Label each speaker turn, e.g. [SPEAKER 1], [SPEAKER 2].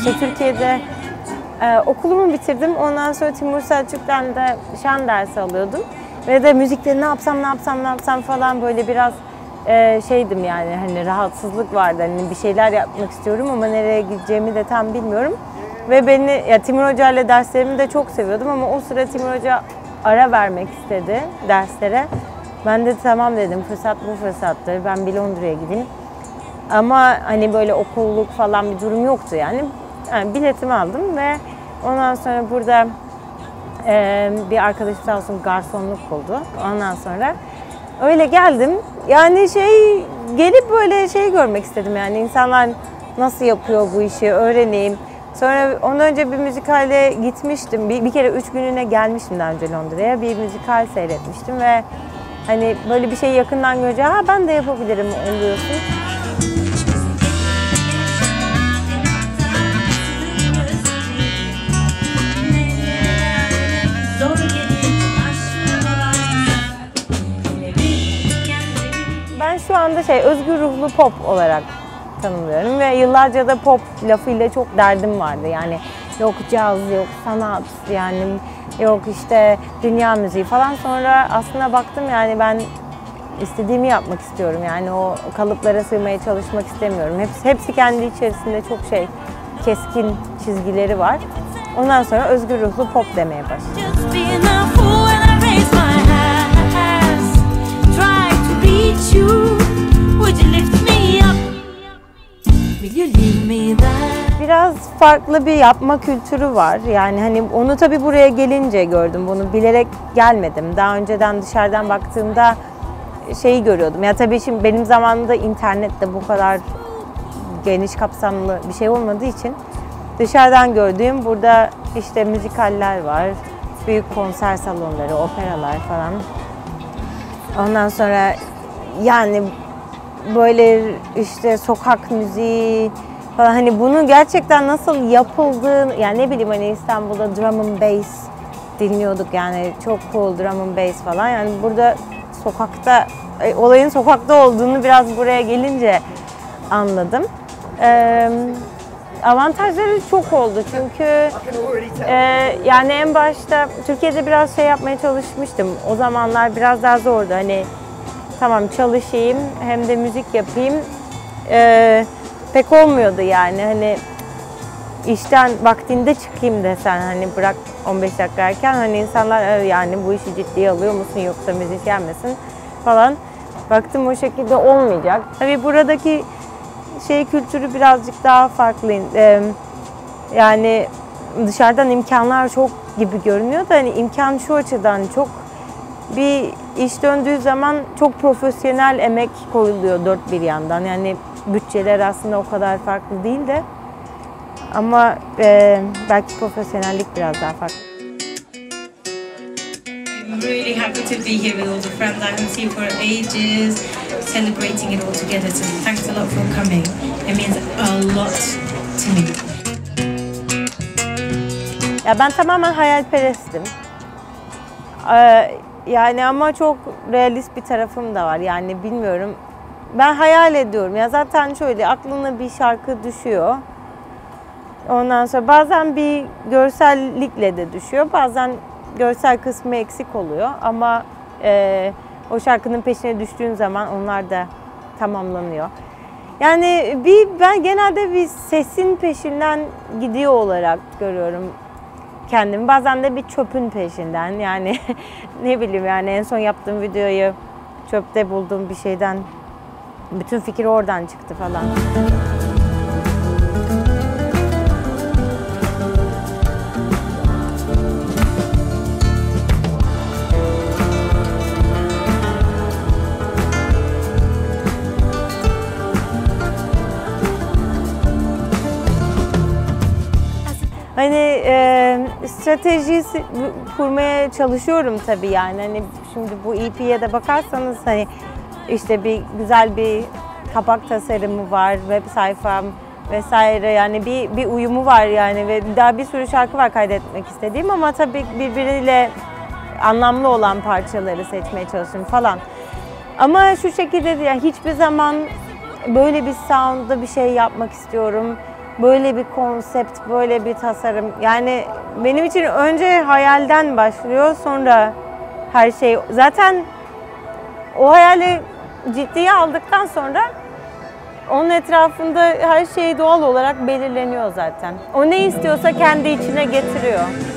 [SPEAKER 1] işte Türkiye'de okulumu bitirdim. Ondan sonra Timur Selçuk'tan da şan dersi alıyordum. Ve de müzikte ne yapsam falan böyle biraz şeydim yani hani rahatsızlık vardı. Hani bir şeyler yapmak istiyorum ama nereye gideceğimi de tam bilmiyorum. Ve Timur Hoca ile derslerimi de çok seviyordum ama o sıra Timur Hoca ara vermek istedi derslere. Ben de tamam dedim, fırsat bu fırsattır, ben bir Londra'ya gideyim. Ama hani böyle okulluk falan bir durum yoktu yani. Biletimi aldım ve ondan sonra burada bir arkadaşım sağ olsun garsonluk buldu. Ondan sonra öyle geldim. Yani gelip böyle görmek istedim yani insanlar nasıl yapıyor bu işi öğreneyim. Sonra ondan önce bir müzikale gitmiştim. Bir kere 3 gününe gelmiştim daha önce Londra'ya. Bir müzikal seyretmiştim ve hani böyle bir şeyi yakından görünce ben de yapabilirim oluyorsun. Ben şu anda özgür ruhlu pop olarak tanımlıyorum ve yıllarca da pop lafıyla çok derdim vardı. Yani yok caz, yok sanat, yani yok işte dünya müziği falan. Sonra aslında baktım yani ben istediğimi yapmak istiyorum. Yani o kalıplara sığmaya çalışmak istemiyorum. Hepsi kendi içerisinde çok keskin çizgileri var. Ondan sonra özgür ruhlu pop demeye başladım. Biraz farklı bir yapma kültürü var. Yani hani onu tabii buraya gelince gördüm. Bunu bilerek gelmedim. Daha önceden dışarıdan baktığımda görüyordum. Ya tabii şimdi benim zamanımda internette bu kadar geniş kapsamlı bir şey olmadığı için dışarıdan gördüğüm burada işte müzikaller var. Büyük konser salonları, operalar falan. Ondan sonra yani böyle işte sokak müziği falan hani bunun gerçekten nasıl yapıldığını yani ne bileyim hani İstanbul'da drum and bass dinliyorduk yani çok cool drum and bass falan yani burada sokakta olayın sokakta olduğunu biraz buraya gelince anladım. Avantajları çok oldu çünkü yani en başta Türkiye'de biraz yapmaya çalışmıştım. O zamanlar biraz daha zordu hani tamam çalışayım hem de müzik yapayım pek olmuyordu yani hani işten vaktinde çıkayım desen hani bırak 15 dakika erken hani insanlar yani bu işi ciddiye alıyor musun yoksa müzisyen misin falan baktım o şekilde olmayacak. Tabii buradaki kültürü birazcık daha farklı yani dışarıdan imkanlar çok gibi görünüyor da hani imkan şu açıdan çok bir iş döndüğü zaman çok profesyonel emek koyuluyor dört bir yandan. Yani bütçeler aslında o kadar farklı değil de ama belki profesyonellik biraz daha farklı.
[SPEAKER 2] I'm really happy to be here with all the friends I haven't seen for ages, celebrating it all together. So thanks a lot for coming. It means a lot to me.
[SPEAKER 1] Ya ben tamamen hayalperestim. Yani ama çok realist bir tarafım da var. Yani bilmiyorum. Ben hayal ediyorum. Ya zaten şöyle aklına bir şarkı düşüyor. Ondan sonra bazen bir görsellikle de düşüyor. Bazen görsel kısmı eksik oluyor. Ama o şarkının peşine düştüğün zaman onlar da tamamlanıyor. Yani ben genelde bir sesin peşinden gidiyor olarak görüyorum kendimi. Bazen de bir çöpün peşinden yani ne bileyim yani en son yaptığım videoyu çöpte bulduğum bir şeyden bütün fikir oradan çıktı falan. Hani strateji kurmaya çalışıyorum tabii yani hani şimdi bu EP'ye de bakarsanız hani işte güzel bir kapak tasarımı var, web sayfam vesaire yani bir uyumu var yani ve daha bir sürü şarkı var kaydetmek istediğim ama tabii birbiriyle anlamlı olan parçaları seçmeye çalışıyorum falan. Ama şu şekilde yani hiçbir zaman böyle bir sound'da bir şey yapmak istiyorum. böyle bir konsept, böyle bir tasarım. Yani benim için önce hayalden başlıyor, sonra her şey. Zaten o hayali ciddiye aldıktan sonra onun etrafında her şey doğal olarak belirleniyor zaten. O ne istiyorsa kendi içine getiriyor.